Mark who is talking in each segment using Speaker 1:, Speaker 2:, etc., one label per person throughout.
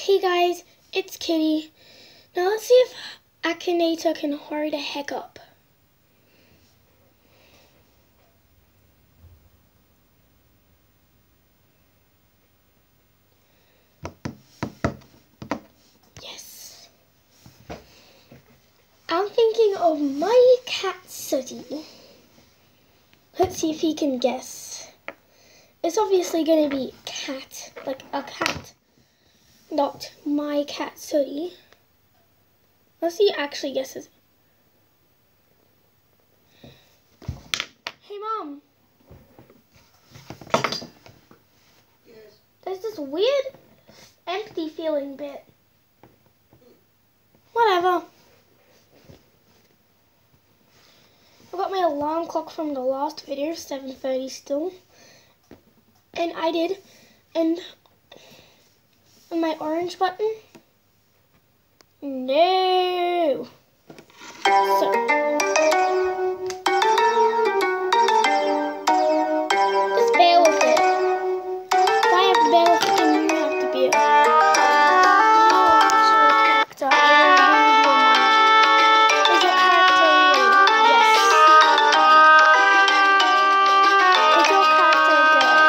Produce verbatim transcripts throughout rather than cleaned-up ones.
Speaker 1: Hey guys, it's Kitty. Now let's see if Akinator can hurry the heck up. Yes. I'm thinking of my cat Sooty. Let's see if he can guess. It's obviously going to be cat, like a cat. Not my cat Sooty. Let's see if he actually guesses. Hey Mom.
Speaker 2: Yes.
Speaker 1: There's this weird empty feeling bit. Whatever. I got my alarm clock from the last video, seven thirty still. And I did. And on my orange button. No. So. Just bear with it. If I have to bear with it, then you have to bear with it. No, actual character. I will read your mind. Is your character real? Yes. Is your character a girl?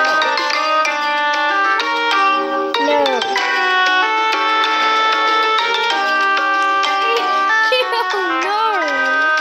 Speaker 1: No. No. Oh no.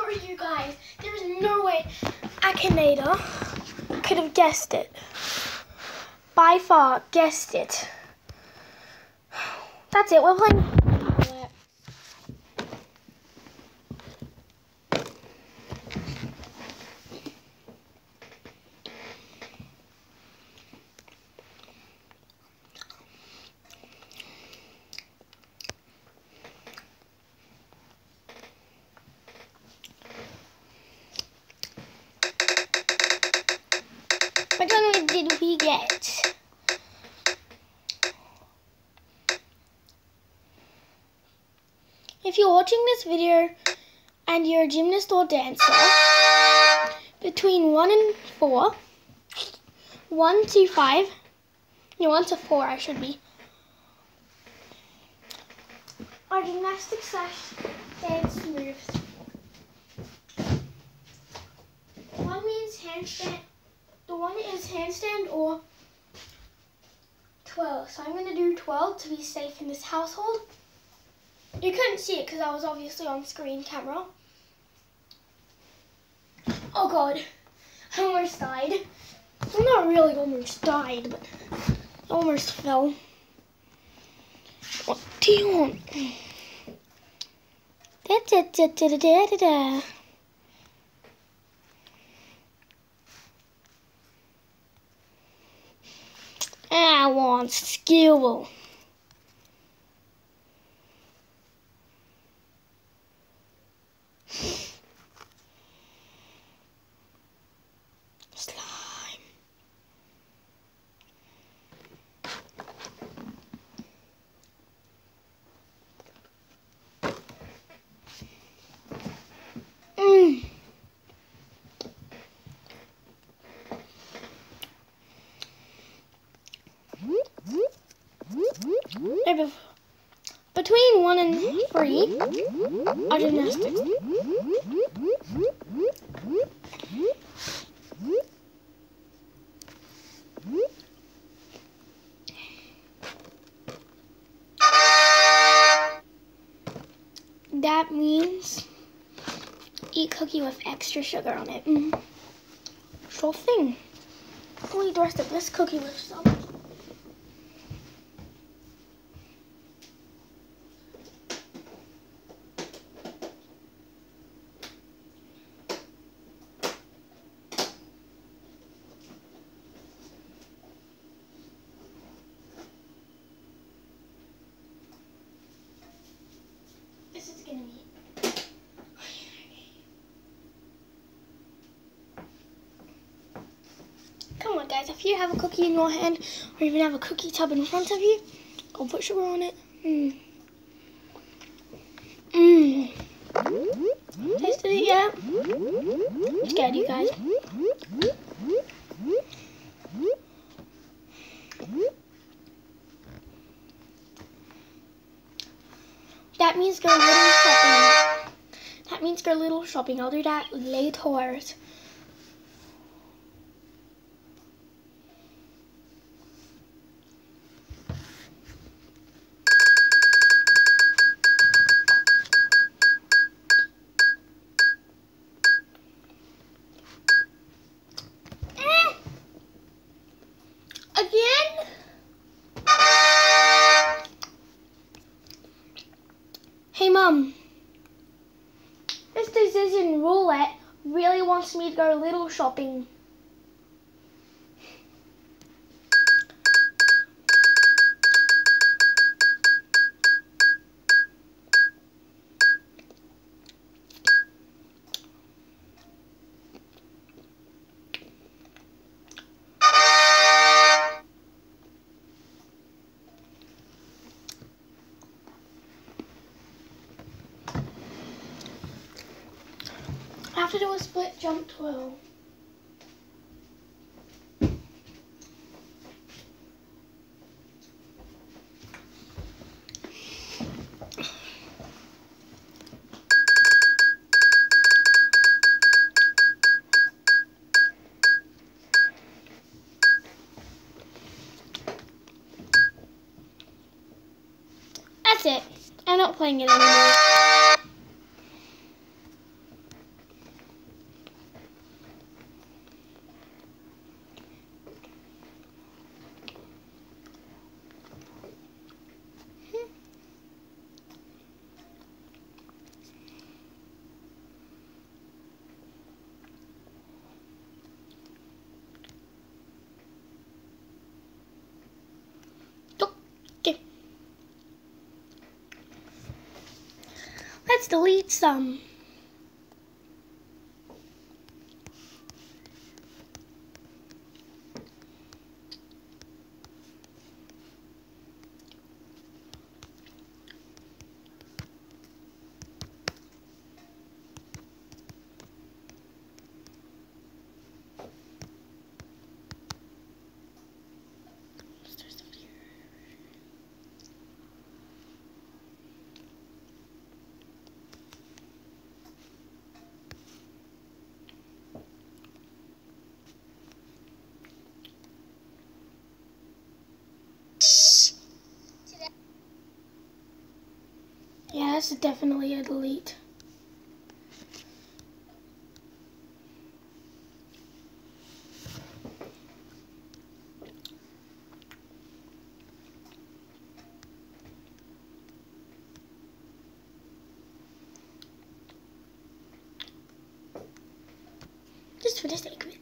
Speaker 1: sorry, you guys. There is no way Akinator could have guessed it. By far, guessed it. That's it. We're playing. Which one did we get? If you're watching this video and you're a gymnast or dancer, between one and four, one to five, no, one to four I should be, are gymnastics slash dance moves. One means handstand. The one is handstand or twirl. So I'm going to do twirl to be safe in this household. You couldn't see it because I was obviously on screen camera. Oh god, I almost died. Well, not really almost died, but I almost fell. What do you want? Da da da da da da da. I want skill. Slime. Mm. Between one and three are gymnastics. That means eat cookie with extra sugar on it. Mm. Sure thing. I'll eat the rest of this cookie with some. This is gonna be. Come on, guys. If you have a cookie in your hand, or even have a cookie tub in front of you, go put sugar on it. Mmm. Mmm. Tasted it yet? I'm scared, you guys. That means go little shopping. That means go little shopping. I'll do that later. Again? Hey Mum, this decision roulette really wants me to go little shopping. I have to do a split jump twirl. That's it. I'm not playing it anymore. let's delete some. Yeah, that's definitely a delete. Just for the sake of it.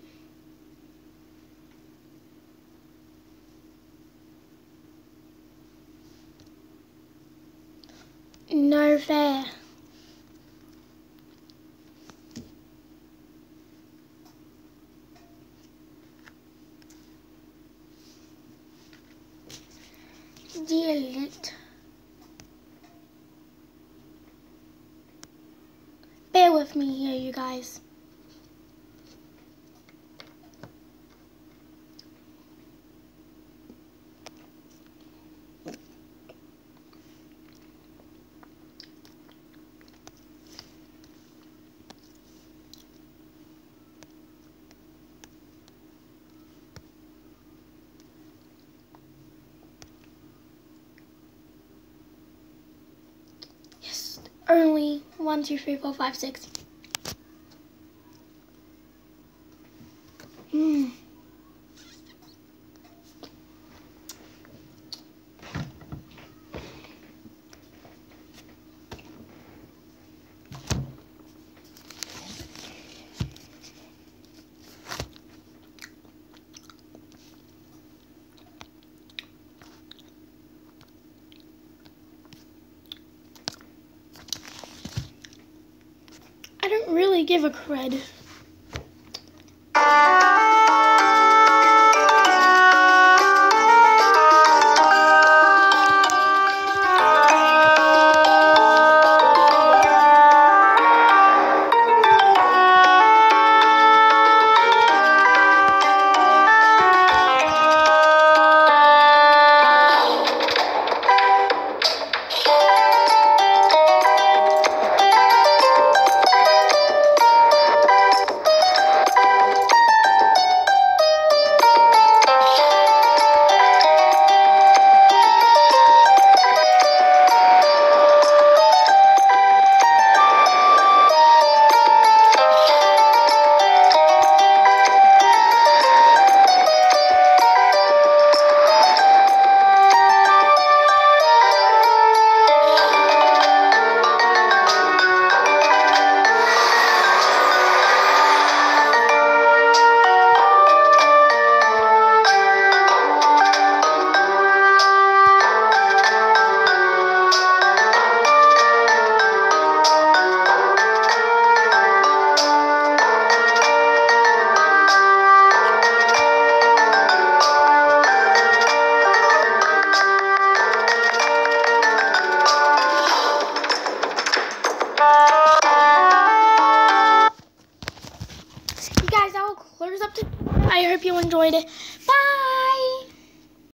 Speaker 1: No fair. Delete. Bear with me here, you guys. Yes, only one, two, three, four, five, six. Hmm. I don't really give a cred. You guys, I'll close up to. I hope you enjoyed it. Bye.